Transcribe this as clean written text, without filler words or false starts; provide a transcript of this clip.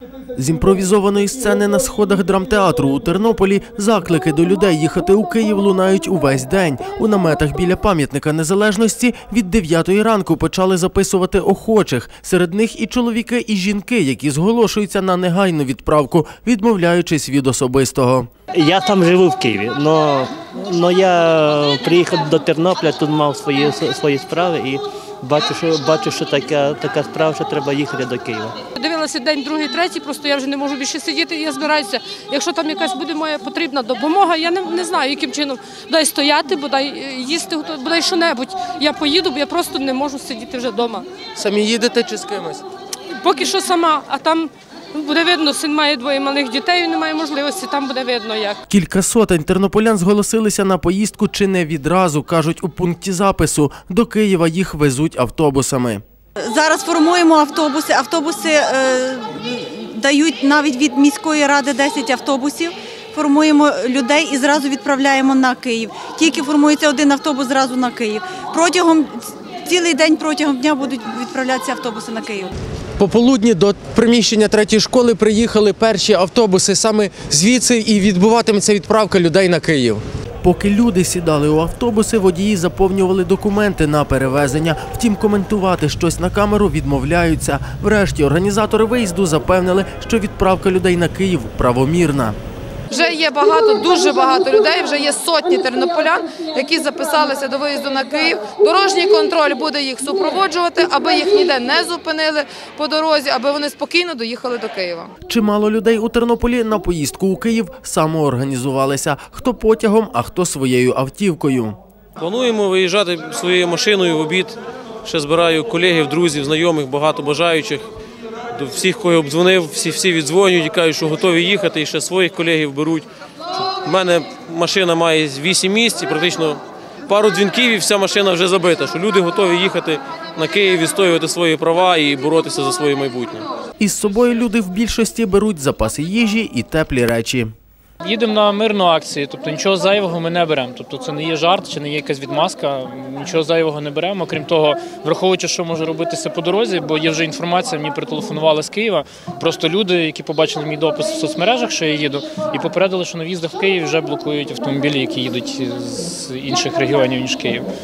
З імпровізованої сцени на сходах драмтеатру у Тернополі заклики до людей їхати у Київ лунають увесь день. У наметах біля пам'ятника Незалежності від 9 ранку почали записувати охочих. Серед них і чоловіки, і жінки, які зголошуються на негайну відправку, відмовляючись від особистого. Я там живу в Києві, але я приїхав до Тернополя, тут мав свої справи і бачу, що така справа, що треба їхати до Києва. Дивилася день, другий, третій, просто я вже не можу більше сидіти, я збираюся. Якщо там якась буде моя потрібна допомога, я не знаю, яким чином, бодай стояти, бодай їсти, бодай що-небудь. Я поїду, бо я просто не можу сидіти вже вдома. Самі їдете чи з кимось? Поки що сама, а там буде видно, син має 2 малих дітей, немає можливості, там буде видно як. Кілька сотень тернополян зголосилися на поїздку чи не відразу, кажуть у пункті запису. До Києва їх везуть автобусами. Зараз формуємо автобуси. Автобуси дають навіть від міської ради 10 автобусів. Формуємо людей і зразу відправляємо на Київ. Тільки формується один автобус зразу на Київ. Цілий день протягом дня будуть відправлятися автобуси на Київ. Пополудні до приміщення 3-ї школи приїхали перші автобуси. Саме звідси і відбуватиметься відправка людей на Київ. Поки люди сідали у автобуси, водії заповнювали документи на перевезення. Втім, коментувати щось на камеру відмовляються. Врешті організатори виїзду запевнили, що відправка людей на Київ правомірна. Вже є багато, дуже багато людей, вже є сотні тернополян, які записалися до виїзду на Київ. Дорожній контроль буде їх супроводжувати, аби їх ніде не зупинили по дорозі, аби вони спокійно доїхали до Києва. Чимало людей у Тернополі на поїздку у Київ самоорганізувалися. Хто потягом, а хто своєю автівкою. Плануємо виїжджати своєю машиною в обід. Ще збираю колегів, друзів, знайомих, багато бажаючих. До всіх, кого обдзвонив, всі віддзвонюють і кажуть, що готові їхати, і ще своїх колегів беруть. У мене машина має 8 місць, і практично пару дзвінків і вся машина вже забита, що люди готові їхати на Київ, відстоювати свої права і боротися за своє майбутнє. Із собою люди в більшості беруть запаси їжі і теплі речі. Їдемо на мирну акцію, тобто нічого зайвого ми не беремо. Тобто це не є жарт чи не є якась відмазка, нічого зайвого не беремо. Крім того, враховуючи, що може робитися по дорозі, бо є вже інформація, мені прителефонували з Києва. Просто люди, які побачили мій допис в соцмережах, що я їду, і попередили, що на в'їздах в Київ вже блокують автомобілі, які їдуть з інших регіонів, ніж Київ.